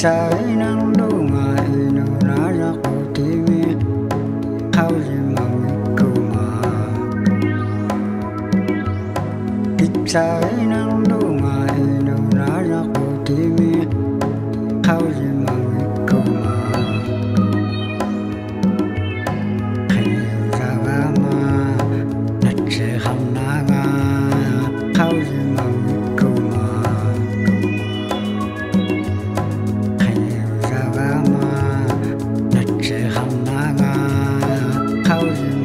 Sai nang do ngai no na ra ko ti mi khao ri mang ko ma sai nang do ngai no na ra ko ti mi khao ri mang ko ma khai ra ga ma nat se ham na ga khao ri mang ko ma se ham na ga khao